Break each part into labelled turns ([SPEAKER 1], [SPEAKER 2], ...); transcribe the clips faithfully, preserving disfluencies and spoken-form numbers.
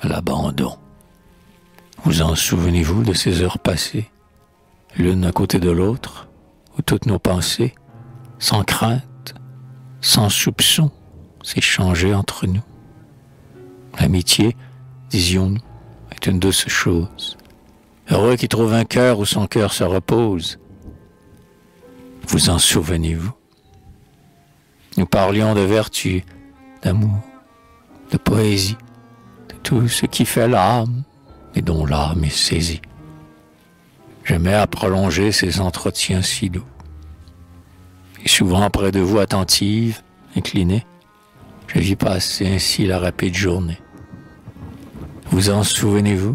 [SPEAKER 1] à l'abandon. Vous en souvenez-vous de ces heures passées, l'une à côté de l'autre, où toutes nos pensées, sans crainte, sans soupçon, s'échangeaient entre nous? L'amitié, disions-nous, est une douce chose. Heureux qui trouve un cœur où son cœur se repose. Vous en souvenez-vous? Nous parlions de vertu, d'amour, de poésie, de tout ce qui fait l'âme et dont l'âme est saisie. J'aimais à prolonger ces entretiens si doux. Et souvent près de vous, attentive, inclinée, je vis passer ainsi la rapide journée. Vous en souvenez-vous?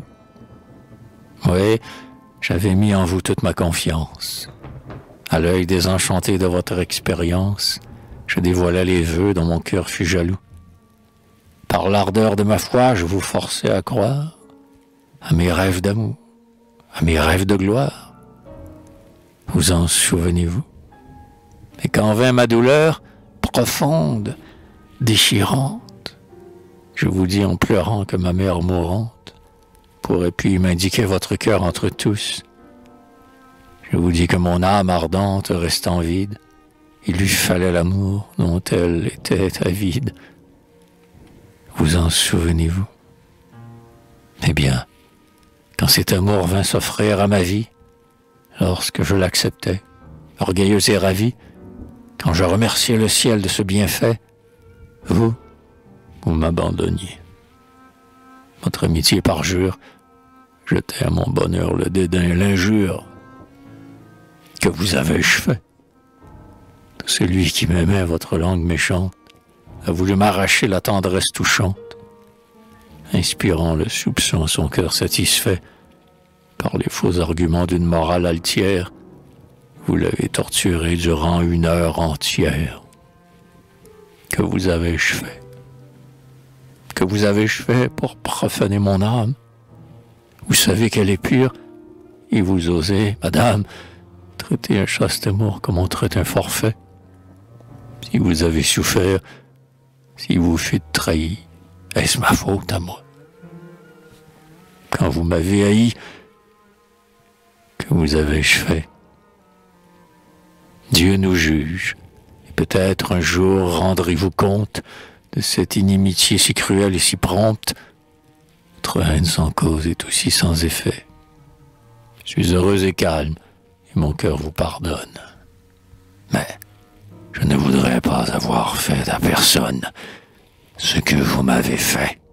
[SPEAKER 1] Oui, j'avais mis en vous toute ma confiance. À l'œil désenchanté de votre expérience, je dévoilais les vœux dont mon cœur fut jaloux. Par l'ardeur de ma foi, je vous forçais à croire à mes rêves d'amour, à mes rêves de gloire. Vous en souvenez-vous? Et quand vint ma douleur, profonde, déchirante, je vous dis en pleurant que ma mère mourante pourrait puis m'indiquer votre cœur entre tous. Je vous dis que mon âme ardente restant vide, il lui fallait l'amour dont elle était avide. Vous en souvenez-vous? Eh bien, quand cet amour vint s'offrir à ma vie, lorsque je l'acceptais, orgueilleux et ravi, quand je remerciais le ciel de ce bienfait, vous, vous m'abandonniez. Votre amitié parjure jetait à mon bonheur le dédain et l'injure. Que vous avais-je fait? Celui qui m'aimait, votre langue méchante, a voulu m'arracher la tendresse touchante, inspirant le soupçon à son cœur satisfait par les faux arguments d'une morale altière. Vous l'avez torturé durant une heure entière. Que vous avais-je fait? Que vous avais-je fait pour profaner mon âme? Vous savez qu'elle est pure, et vous osez, madame, traiter un chaste amour comme on traite un forfait. Si vous avez souffert, si vous fûtes trahi, est-ce ma faute à moi? Quand vous m'avez haï, que vous avais-je fait? Dieu nous juge, et peut-être un jour rendrez-vous compte de cette inimitié si cruelle et si prompte. Votre haine sans cause est aussi sans effet. Je suis heureux et calme, et mon cœur vous pardonne. Mais je ne voudrais pas avoir fait à personne ce que vous m'avez fait.